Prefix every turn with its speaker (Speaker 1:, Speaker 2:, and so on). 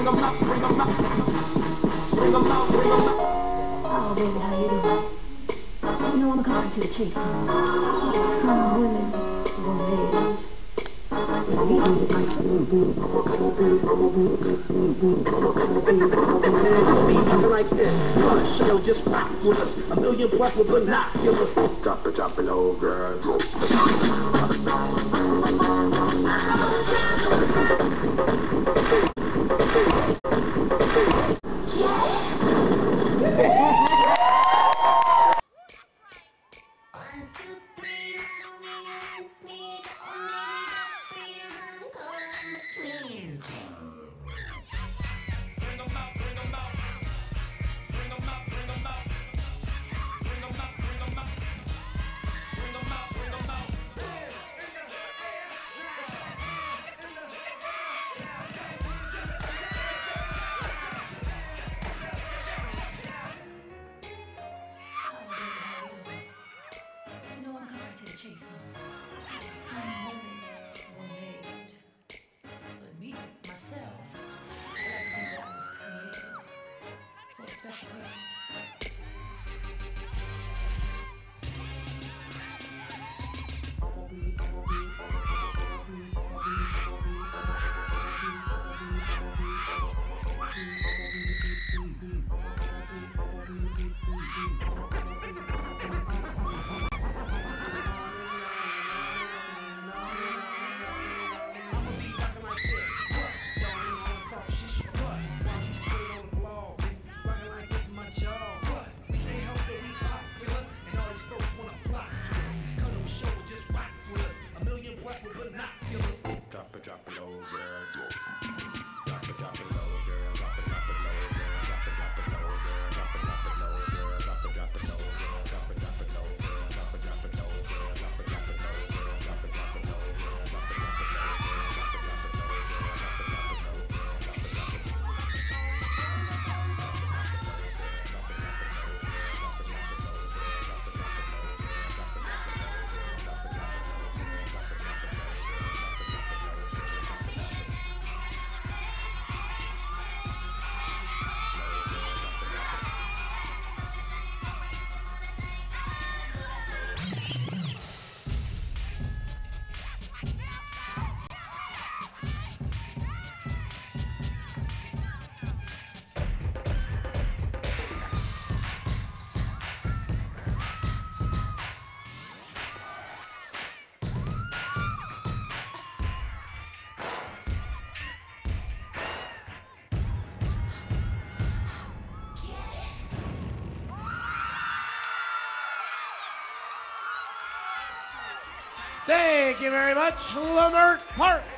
Speaker 1: Oh, baby, how you doing? You know, I'm coming to the chase. Some women were made.
Speaker 2: Like this, show just rock with us. A million plus with binoculars. Drop it low, girl. Drop it low, girl. Drop it low, girl. Drop it low, girl. Drop it low, girl. Drop it low, girl. Drop it low, girl. Drop it low, girl. Drop it low, girl. Drop it low, girl. Drop it low, girl. Drop it low, girl. Drop it low, girl. Drop it low, girl. Drop it low,
Speaker 3: Thank you very much, Leimert Park.